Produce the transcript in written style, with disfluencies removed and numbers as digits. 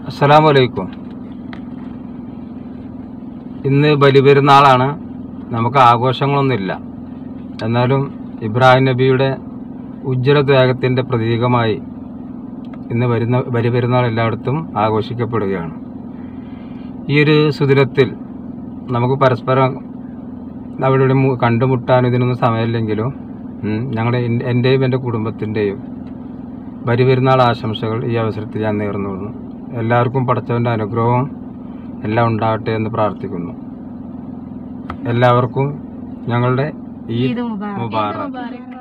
അസ്സലാമു അലൈക്കും. ഇന്ന് ബലിപെരുന്നാളാണ്. നമുക്ക് ആഘോഷങ്ങളൊന്നുമില്ല. എന്നാലും ഇബ്രാഹിം നബിയുടെ ഉജ്ജ്വല ത്യാഗത്തിൻ്റെ പ്രതീകമായി ഇന്ന് ബലിപെരുന്നാൾ എല്ലായിടത്തും ആഘോഷിക്കപ്പെടുകയാണ്. ഈ ഒരു സുദിനത്തിൽ നമുക്ക് പരസ്പരം അവിടെ കണ്ടുമുട്ടാനും ഇതിനൊന്നും സമയമില്ലെങ്കിലും എൻ്റെയും എൻ്റെ കുടുംബത്തിൻ്റെയും ബലിപെരുന്നാൾ ആശംസകൾ ഈ അവസരത്തിൽ ഞാൻ നേർന്നുകൊള്ളുന്നു. എല്ലാവർക്കും പടച്ചവൻ്റെ അനുഗ്രഹവും എല്ലാം ഉണ്ടാവട്ടെ എന്ന് പ്രാർത്ഥിക്കുന്നു. എല്ലാവർക്കും ഞങ്ങളുടെ ഈദ് മുബാറക്.